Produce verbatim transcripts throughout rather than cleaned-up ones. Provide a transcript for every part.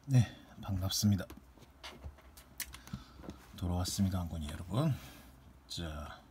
네, 반갑습니다. 돌아왔습니다, 한군이 여러분. 자,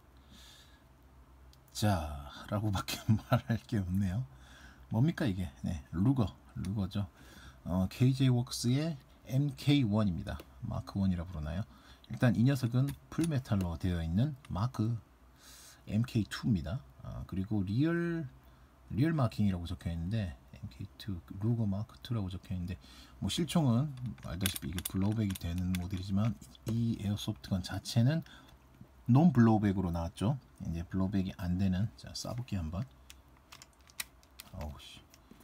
자, 라고밖에 말할 게 없네요. 뭡니까 이게? 네, 루거, 루거죠. 어, 케이제이웍스의 엠케이 원입니다. 마크 원이라 부르나요? 일단 이 녀석은 풀메탈로 되어 있는 마크 엠케이 투입니다. 아, 그리고 리얼 리얼 마킹이라고 적혀 있는데 엠케이 투 루거 마크 투라고 적혀 있는데 뭐 실총은 알다시피 이게 블로우백이 되는 모델이지만 이 에어소프트건 자체는 논 블로우백으로 나왔죠. 이제 블로우백이 안 되는, 자 쏴볼게 한번. 어우씨.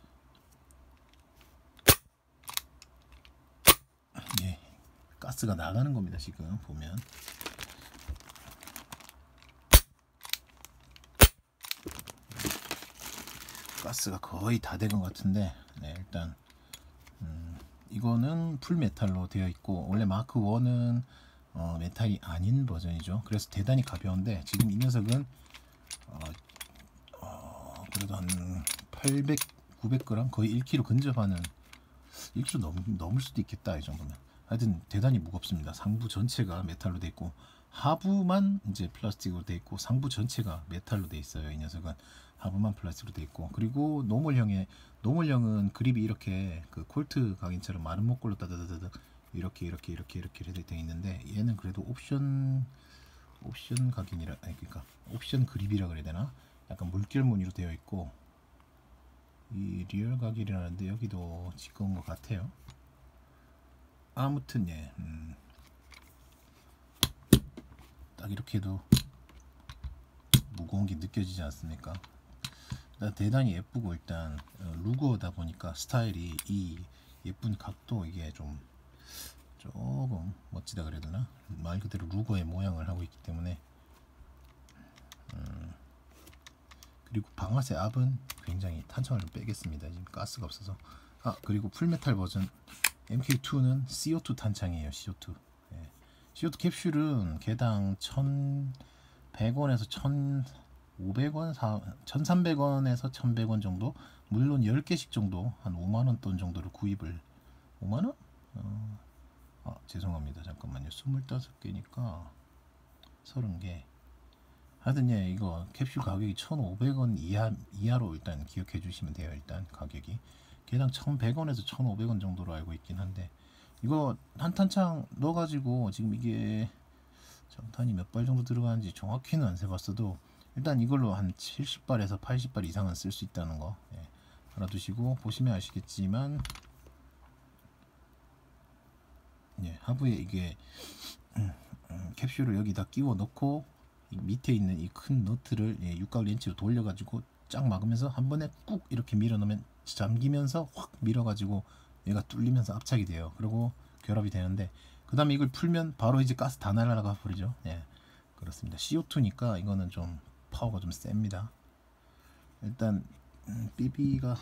예, 가스가 나가는 겁니다. 지금 보면. 가스가 거의 다 된 것 같은데, 네, 일단 음, 이거는 풀 메탈로 되어 있고 원래 마크 원은 어, 메탈이 아닌 버전이죠. 그래서 대단히 가벼운데 지금 이 녀석은 어, 어, 그래도 한 팔백, 구백 그램 거의 일 킬로그램 근접하는, 일 킬로그램 넘, 넘을 수도 있겠다 이 정도면. 하여튼 대단히 무겁습니다. 상부 전체가 메탈로 되어 있고 하부만 이제 플라스틱으로 되어 있고 상부 전체가 메탈로 되어 있어요. 이 녀석은 하부만 플라스틱으로 되어 있고, 그리고 노멀형의 노멀형은 그립이 이렇게 그 콜트 각인처럼 마른 목걸로 따다다다 이렇게 이렇게 이렇게 이렇게 되어 있는데 얘는 그래도 옵션 옵션 각인이라, 아니 그러니까 옵션 그립이라 그래야 되나? 약간 물결 무늬로 되어 있고, 이 리얼 각인이라는데 여기도 지꺼운 것 같아요. 아무튼 예, 음, 딱 이렇게 해도 무거운 게 느껴지지 않습니까? 대단히 예쁘고, 일단 루거다 보니까 스타일이 이 예쁜 각도, 이게 좀 조금 멋지다 그래야 되나? 말 그대로 루거의 모양을 하고 있기 때문에 음, 그리고 방아쇠 압은 굉장히 탄창을 좀 빼겠습니다. 지금 가스가 없어서. 아, 그리고 풀메탈 버전 엠케이 투는 씨오 투 탄창이에요. 씨오 투. 예. 씨오 투 캡슐은 개당 천백 원에서 천오백 원, 천삼백 원에서 천백 원 정도, 물론 열 개씩 정도 한 오만 원 돈 정도를 구입을. 오만 원? 어, 아, 죄송합니다. 잠깐만요. 스물다섯 개니까 서른 개. 하여튼 예, 이거 캡슐 가격이 천오백 원 이하, 이하로 일단 기억해 주시면 돼요. 일단 가격이 개당 천백 원에서 천오백 원 정도로 알고 있긴 한데, 이거 한 탄창 넣어가지고 지금 이게 장탄이 몇 발 정도 들어가는지 정확히는 안 세봤어도 일단 이걸로 한 칠십 발에서 팔십 발 이상은 쓸 수 있다는 거, 예, 알아두시고 보시면 아시겠지만, 예, 하부에 이게 음, 음, 캡슐을 여기다 끼워 넣고 이 밑에 있는 이 큰 너트를 예, 육각 렌치로 돌려가지고 쫙 막으면서 한 번에 꾹 이렇게 밀어 넣으면 잠기면서 확 밀어가지고 얘가 뚫리면서 압착이 돼요. 그리고 결합이 되는데, 그 다음에 이걸 풀면 바로 이제 가스 다 날아가 버리죠. 예, 그렇습니다. 씨오 투니까 이거는 좀 파워가 좀 셉니다. 일단 음, 삐비가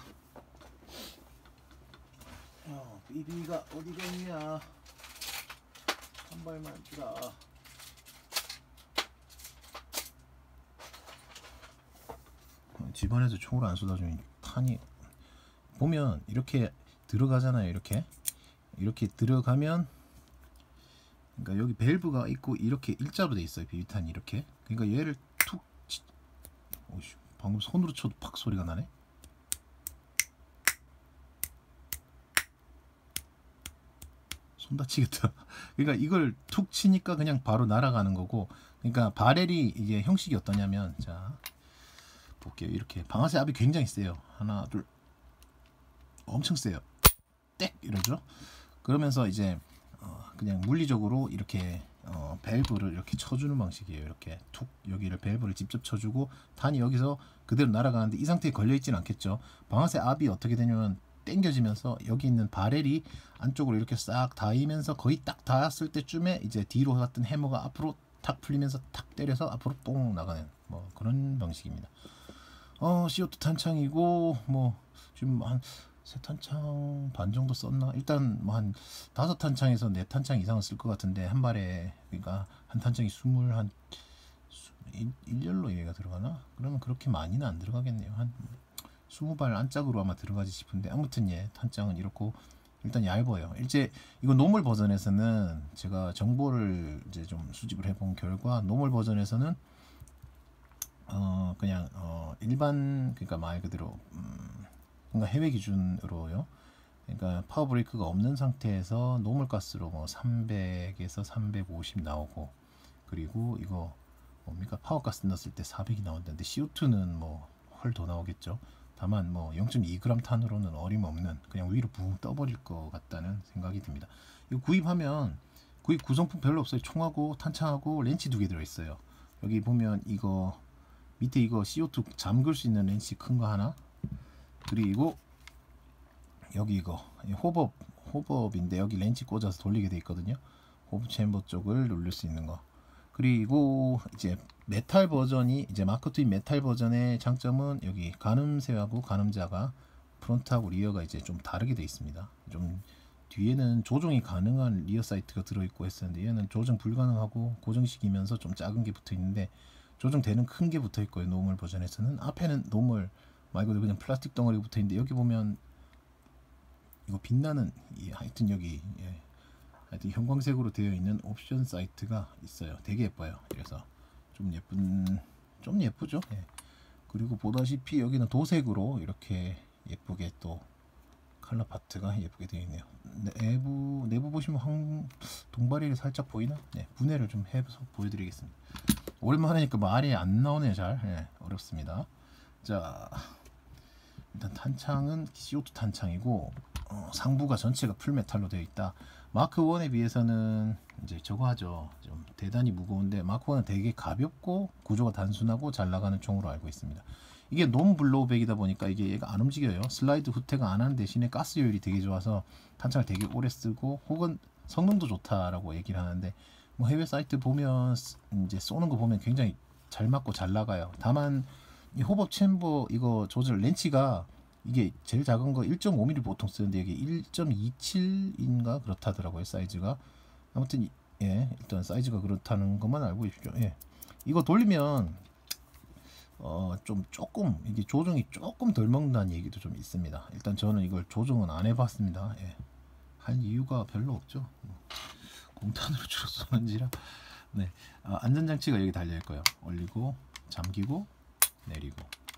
어, 삐비가 어디가 있냐? 한 발만 주라. 집안에서 총을 안 쏟아주니 탄이 보면 이렇게 들어가잖아요. 이렇게 이렇게 들어가면, 그러니까 여기 밸브가 있고 이렇게 일자로 돼 있어요. 비비탄이 이렇게. 그러니까 얘를 툭 치... 오씨, 방금 손으로 쳐도 팍 소리가 나네. 손 다치겠다. 그러니까 이걸 툭 치니까 그냥 바로 날아가는 거고, 그러니까 바렐이 이게 형식이 어떠냐면, 자 볼게요. 이렇게 방아쇠 압이 굉장히 세요. 하나 둘, 엄청 세요. 땡 이러죠. 그러면서 이제 어 그냥 물리적으로 이렇게 어 밸브를 이렇게 쳐주는 방식이에요. 이렇게 툭 여기를 밸브를 직접 쳐주고 탄이 여기서 그대로 날아가는데 이 상태에 걸려 있지는 않겠죠. 방아쇠 압이 어떻게 되냐면 당겨지면서 여기 있는 바렐이 안쪽으로 이렇게 싹 닿으면서 거의 딱 닿았을 때쯤에 이제 뒤로 갔던 해머가 앞으로 탁 풀리면서 탁 때려서 앞으로 뽕 나가는 뭐 그런 방식입니다. 어 씨오 투 탄창이고, 뭐 지금 한 세 탄창 반 정도 썼나? 일단 뭐 한 다섯 탄창에서 네 탄창 이상은 쓸 것 같은데 한 발에, 그러니까 한 탄창이 스물 한 일렬로 얘가 들어가나? 그러면 그렇게 많이는 안 들어가겠네요. 한 스무 발 안짝으로 아마 들어가지 싶은데, 아무튼 예, 탄창은 이렇고 일단 얇아요. 일제 이거 노멀 버전에서는 제가 정보를 이제 좀 수집을 해본 결과 노멀 버전에서는 어 그냥 어 일반 그러니까 말 그대로 음 그러니까 해외 기준으로요. 그러니까 파워 브레이크가 없는 상태에서 노멀 가스로 뭐 삼백에서 삼백오십 나오고, 그리고 이거 뭡니까 파워 가스 넣었을 때 사백이 나온다는데 씨오투는 뭐 훨 더 나오겠죠. 다만 뭐 영 점 이 그램 탄으로는 어림없는 그냥 위로 붕 떠버릴 것 같다는 생각이 듭니다. 이거 구입하면 구입 구성품 별로 없어요. 총하고 탄창하고 렌치 두 개 들어있어요. 여기 보면 이거 밑에 이거 씨오투 잠글 수 있는 렌치 큰 거 하나, 그리고 여기 이거 호법 호법인데 여기 렌치 꽂아서 돌리게 돼 있거든요. 호법 챔버 쪽을 누를 수 있는 거. 그리고 이제 메탈 버전이 이제 마크투인 메탈 버전의 장점은 여기 가늠쇠하고 가늠자가 프론트하고 리어가 이제 좀 다르게 돼 있습니다. 좀 뒤에는 조정이 가능한 리어 사이트가 들어있고 했었는데 얘는 조정 불가능하고 고정식이면서 좀 작은 게 붙어 있는데 조정되는 큰 게 붙어 있고요. 노멀 버전에서는 앞에는 노멀 말고 그냥 플라스틱 덩어리가 붙어 있는데 여기 보면 이거 빛나는 이 하여튼 여기 예, 하여튼 형광색으로 되어 있는 옵션 사이트가 있어요. 되게 예뻐요. 그래서 좀 예쁜 좀 예쁘죠. 예. 그리고 보다시피 여기는 도색으로 이렇게 예쁘게 또 컬러 파트가 예쁘게 되어 있네요. 내부 내부 보시면 황 동바리를 살짝 보이나? 네, 분해를 좀 해서 보여드리겠습니다. 오랜만에 하니까 말이 안 나오네요. 잘 예, 어렵습니다. 자, 일단 탄창은 씨오투 탄창이고 어, 상부가 전체가 풀메탈로 되어 있다. 마크 원에 비해서는 이제 저거 하죠. 좀 대단히 무거운데 마크 원은 되게 가볍고 구조가 단순하고 잘 나가는 총으로 알고 있습니다. 이게 논 블로우백이다 보니까 이게 얘가 안 움직여요. 슬라이드 후퇴가 안 하는 대신에 가스 효율이 되게 좋아서 탄창을 되게 오래 쓰고 혹은 성능도 좋다라고 얘기를 하는데 뭐 해외 사이트 보면 이제 쏘는 거 보면 굉장히 잘 맞고 잘 나가요. 다만 이 호법 챔버 이거 조절 렌치가 이게 제일 작은 거 일 점 오 밀리미터 보통 쓰는데 이게 일 점 이칠인가 그렇다더라고요. 사이즈가. 아무튼 예, 일단 사이즈가 그렇다는 것만 알고 있죠. 예. 이거 돌리면 어 좀 조금 이게 조정이 조금 덜 먹는다는 얘기도 좀 있습니다. 일단 저는 이걸 조정은 안 해봤습니다. 예. 할 이유가 별로 없죠. 뭐, 공탄으로 주로 쏘는지라. 네. 아, 안전장치가 여기 달려 있고요. 올리고 잠기고 내리고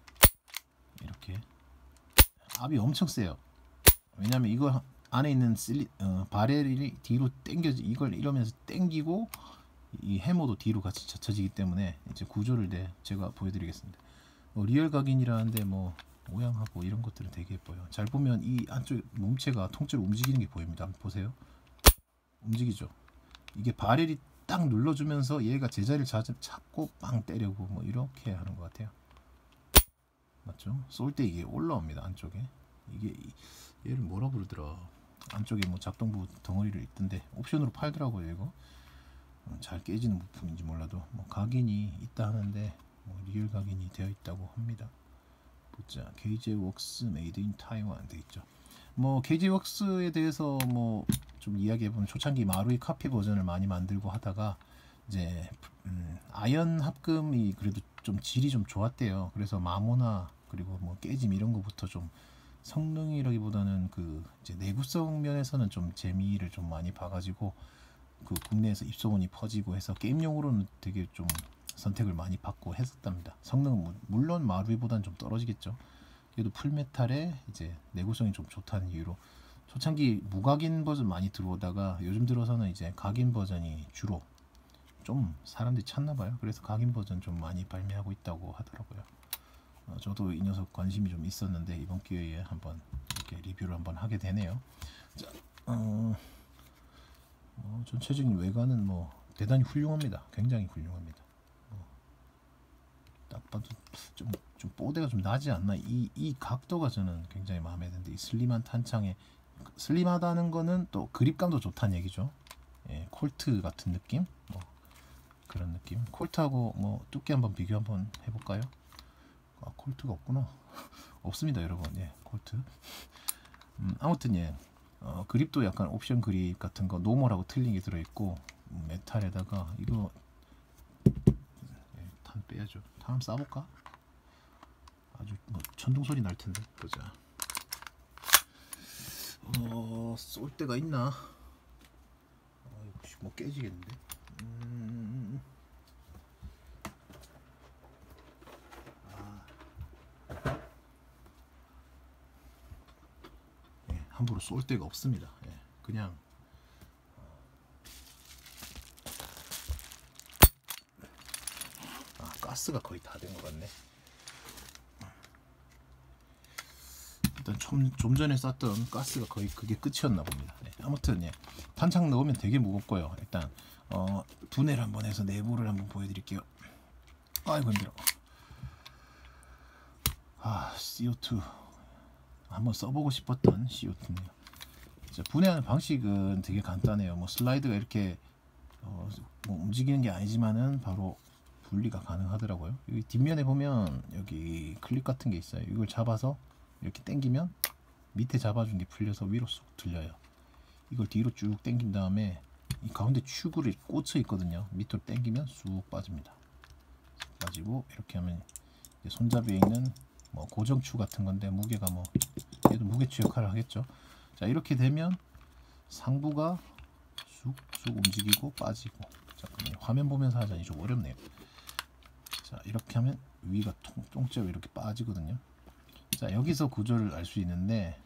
이렇게. 압이 엄청 세요. 왜냐면 이거 안에 있는 실리, 어, 바렐이 뒤로 당겨지 이걸 이러면서 당기고 이 해머도 뒤로 같이 젖혀지기 때문에 이제 구조를 내 제가 보여드리겠습니다. 뭐 리얼 각인이라는데 뭐 모양하고 이런 것들은 되게 예뻐요. 잘 보면 이 안쪽 몸체가 통째로 움직이는 게 보입니다. 한번 보세요. 움직이죠. 이게 바렐이 딱 눌러주면서 얘가 제자리를 잡고 빵 때려고 뭐 이렇게 하는 것 같아요. 맞죠? 쏠 때 이게 올라옵니다. 안쪽에 이게 얘를 뭐라 부르더라. 안쪽에 뭐 작동부 덩어리를 있던데 옵션으로 팔더라고요. 이거 어, 잘 깨지는 부품인지 몰라도 뭐 각인이 있다 하는데 뭐 리얼 각인이 되어 있다고 합니다. 보자. 케이제이웍스 메이드 인 타이완 돼 있죠. 뭐 케이제이웍스에 대해서 뭐 좀 이야기해보면 초창기 마루이 카피 버전을 많이 만들고 하다가 이제 음, 아연 합금이 그래도 좀 질이 좀 좋았대요. 그래서 마모나 그리고 뭐 깨짐 이런 거부터 좀 성능이라기보다는 그 이제 내구성 면에서는 좀 재미를 좀 많이 봐가지고 그 국내에서 입소문이 퍼지고 해서 게임용으로는 되게 좀 선택을 많이 받고 했었답니다. 성능은 물론 마루이보다는 좀 떨어지겠죠. 그래도 풀메탈에 이제 내구성이 좀 좋다는 이유로 초창기 무각인 버전 많이 들어오다가 요즘 들어서는 이제 각인 버전이 주로 좀 사람들이 찾나봐요. 그래서 각인 버전 좀 많이 발매하고 있다고 하더라고요. 어, 저도 이 녀석 관심이 좀 있었는데 이번 기회에 한번 이렇게 리뷰를 한번 하게 되네요. 자, 어, 어, 전체적인 외관은 뭐 대단히 훌륭합니다. 굉장히 훌륭합니다. 어, 딱 봐도 좀, 좀 뽀대가 좀 나지 않나. 이, 이 각도가 저는 굉장히 마음에 드는데 이 슬림한 탄창에 슬림하다는 거는 또 그립감도 좋다는 얘기죠. 예, 콜트 같은 느낌. 뭐 그런 느낌. 콜트하고 뭐 두께 한번 비교 한번 해볼까요? 아, 콜트가 없구나. 없습니다, 여러분. 예, 콜트. 음, 아무튼 예, 어, 그립도 약간 옵션 그립 같은 거 노멀하고 틀린 게 들어있고 음, 메탈에다가 이거 예, 탄 빼야죠. 탄 한번 쏴볼까? 아주 뭐 천둥 소리 날 텐데 보자. 어, 더 쏠 데가 있나? 어, 혹시 뭐 깨지겠는데? 음... 아... 예, 함부로 쏠 데가 없습니다. 예, 그냥 아, 가스가 거의 다 된 것 같네. 일단 좀, 좀 전에 쐈던 가스가 거의 그게 끝이었나 봅니다. 네, 아무튼 예, 탄창 넣으면 되게 무겁고요. 일단 어, 분해를 한번 해서 내부를 한번 보여드릴게요. 아이고 힘들어. 아 씨오투 한번 써보고 싶었던 씨오투네요. 자, 분해하는 방식은 되게 간단해요. 뭐 슬라이드가 이렇게 어, 뭐 움직이는 게 아니지만은 바로 분리가 가능하더라고요. 여기 뒷면에 보면 여기 클립 같은 게 있어요. 이걸 잡아서 이렇게 당기면 밑에 잡아준 게 풀려서 위로 쑥 들려요. 이걸 뒤로 쭉 당긴 다음에 이 가운데 추구를 꽂혀 있거든요. 밑으로 당기면 쑥 빠집니다. 빠지고 이렇게 하면 손잡이에 있는 뭐 고정추 같은 건데 무게가 뭐 얘도 무게추 역할을 하겠죠. 자 이렇게 되면 상부가 쑥쑥 움직이고 빠지고. 잠깐만요. 화면 보면서 하자니 좀 어렵네요. 자 이렇게 하면 위가 통, 통째로 이렇게 빠지거든요. 자 여기서 구조를 알 수 있는데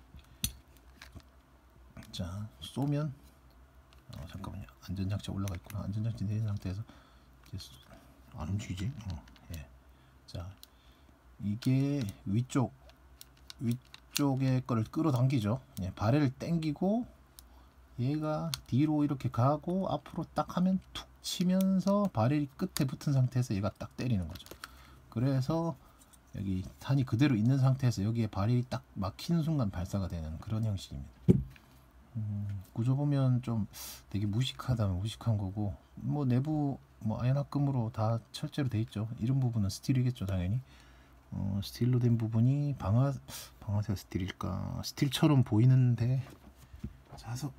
자 쏘면 어, 잠깐만요. 안전장치 올라가 있구나. 안전장치 내린 상태에서 이제 안 움직이지. 어, 예. 자 이게 위쪽 위쪽의 거를 끌어당기죠. 예, 발을 당기고 얘가 뒤로 이렇게 가고 앞으로 딱 하면 툭 치면서 발이 끝에 붙은 상태에서 얘가 딱 때리는 거죠. 그래서 여기 탄이 그대로 있는 상태에서 여기에 발이 딱 막히는 순간 발사가 되는 그런 형식입니다. 음, 구조 보면 좀 되게 무식하다면 무식한 거고 뭐 내부 뭐 아연합금으로 다 철제로 돼 있죠. 이런 부분은 스틸이겠죠 당연히. 어, 스틸로 된 부분이 방아 방아쇠가 스틸일까? 스틸처럼 보이는데 자석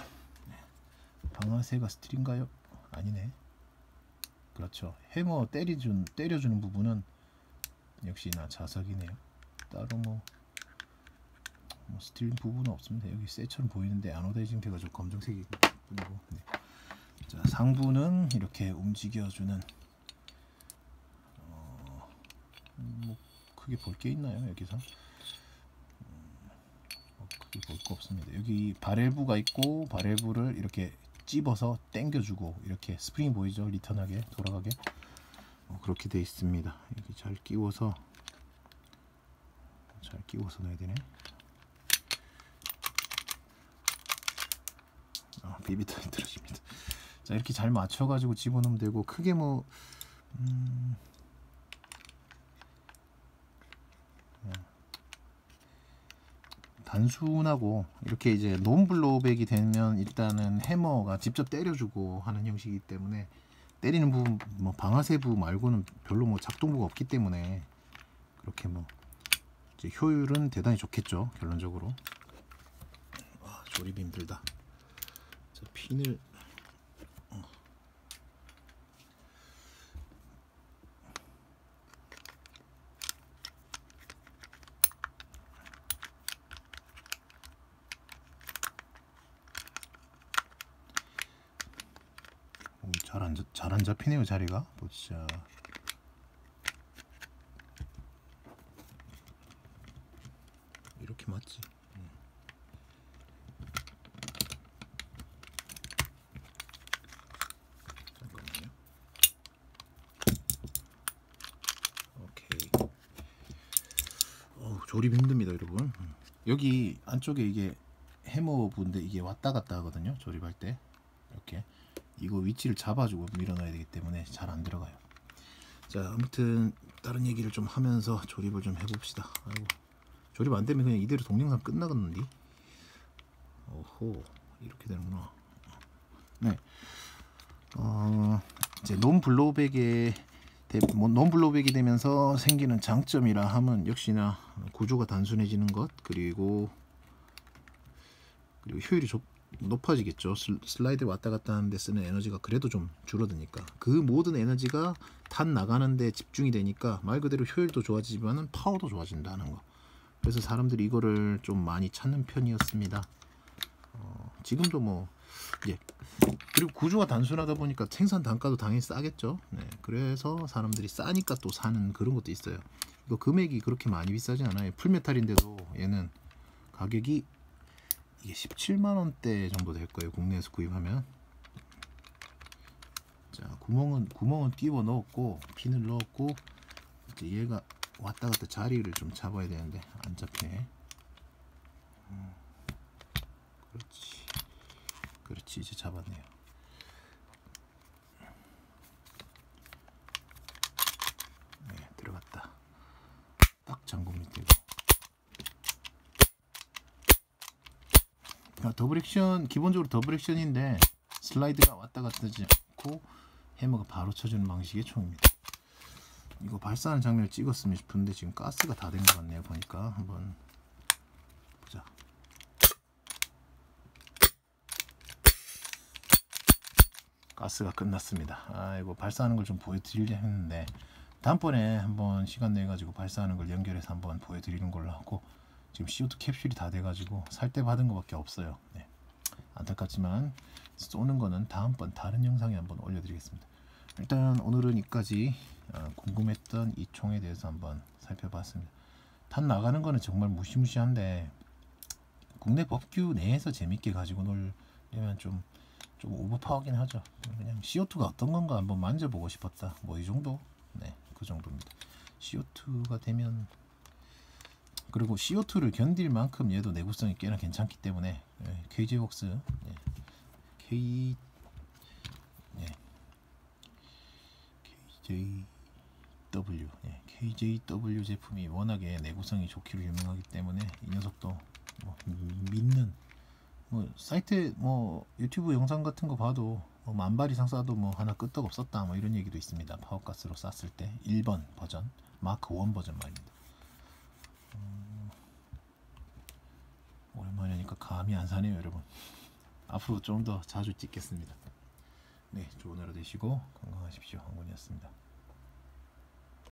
방아쇠가 스틸인가요? 아니네. 그렇죠. 해머 때려준 때려주는 부분은 역시나 자석이네요. 따로 뭐, 뭐 스틸 부분은 없습니다. 여기 쇠처럼 보이는데 아노다이징 돼가지고 검정색이 뿐이고. 네. 자 상부는 이렇게 움직여주는 어, 뭐 크게 볼 게 있나요 여기서? 음, 뭐 크게 볼 거 없습니다. 여기 바렐부가 있고 바렐부를 이렇게 찝어서 당겨주고 이렇게 스프링 보이죠? 리턴하게 돌아가게 어, 그렇게 돼 있습니다. 여기 잘 끼워서 잘 끼워서 넣어야 되네. 아, 비비탄이 떨어집니다. 자 이렇게 잘 맞춰가지고 집어넣으면 되고 크게 뭐 음... 단순하고 이렇게 이제 논블로백이 되면 일단은 해머가 직접 때려주고 하는 형식이기 때문에 때리는 부분 뭐 방아쇠부 말고는 별로 뭐 작동부가 없기 때문에 그렇게 뭐 이제 효율은 대단히 좋겠죠 결론적으로. 아, 조립이 힘들다. 자 핀을 어. 잘 안, 잘 안 잡히네요 자리가. 보자. 이렇게 맞지? 음. 잠깐만요. 오케이. 어우, 조립 힘듭니다 여러분. 음. 여기 안쪽에 이게 해머부인데 이게 왔다 갔다 하거든요 조립할 때. 이렇게 이거 위치를 잡아주고 밀어넣어야 되기 때문에 잘 안 들어가요. 자 아무튼 다른 얘기를 좀 하면서 조립을 좀 해봅시다. 아이고, 조립 안 되면 그냥 이대로 동영상 끝나겠는데. 오호 이렇게 되는구나. 네. 어 이제 논블로백에 뭐 논블로백이 되면서 생기는 장점이라 하면 역시나 구조가 단순해지는 것 그리고 그리고 효율이 좁 높아지겠죠. 슬라이드 왔다 갔다 하는데 쓰는 에너지가 그래도 좀 줄어드니까 그 모든 에너지가 탄 나가는데 집중이 되니까 말 그대로 효율도 좋아지지만은 파워도 좋아진다는 거. 그래서 사람들이 이거를 좀 많이 찾는 편이었습니다. 어, 지금도 뭐 이제 그리고 구조가 단순하다 보니까 생산 단가도 당연히 싸겠죠. 네, 그래서 사람들이 싸니까 또 사는 그런 것도 있어요. 이거 금액이 그렇게 많이 비싸지 않아요. 풀메탈인데도 얘는 가격이 이게 십칠만 원대 정도 될 거예요. 국내에서 구입하면. 자, 구멍은 구멍은 끼워 넣었고 핀을 넣었고 이제 얘가 왔다 갔다 자리를 좀 잡아야 되는데 안 잡히네. 음, 그렇지, 그렇지, 이제 잡았네요. 네, 들어갔다. 딱 잠금 밑에. 그러니까 더블 액션, 기본적으로 더블 액션인데 슬라이드가 왔다 갔다 하지 않고 해머가 바로 쳐주는 방식의 총입니다. 이거 발사하는 장면을 찍었으면 싶은데 지금 가스가 다 된 것 같네요. 보니까 한번 보자. 가스가 끝났습니다. 아, 이거 발사하는 걸 좀 보여드리려 했는데 다음번에 한번 시간 내 가지고 발사하는 걸 연결해서 한번 보여드리는 걸로 하고, 지금 씨오투 캡슐이 다 돼가지고 살 때 받은 것밖에 없어요. 네. 안타깝지만 쏘는 거는 다음번 다른 영상에 한번 올려드리겠습니다. 일단 오늘은 여기까지 어, 궁금했던 이 총에 대해서 한번 살펴봤습니다. 탄 나가는 거는 정말 무시무시한데 국내 법규 내에서 재밌게 가지고 놀려면 좀, 좀 오버파워긴 하죠. 그냥 씨오투가 어떤 건가 한번 만져보고 싶었다. 뭐 이 정도? 네, 그 정도입니다. 씨오투가 되면, 그리고 씨오투를 견딜 만큼 얘도 내구성이 꽤나 괜찮기 때문에 네, 케이제이웍스 네, K 네, 케이제이더블유 네, 케이제이더블유 제품이 워낙에 내구성이 좋기로 유명하기 때문에 이 녀석도 뭐 믿는, 뭐 사이트 뭐 유튜브 영상 같은 거 봐도 뭐 만발 이상 쏴도 뭐 하나 끄떡 없었다 뭐 이런 얘기도 있습니다. 파워가스로 쐈을 때 일 번 버전, 마크 일 버전 말입니다. 음, 오랜만에 하니까 감이 안 사네요 여러분. 앞으로 좀 더 자주 찍겠습니다. 네, 좋은 하루 되시고 건강하십시오. 황군이었습니다.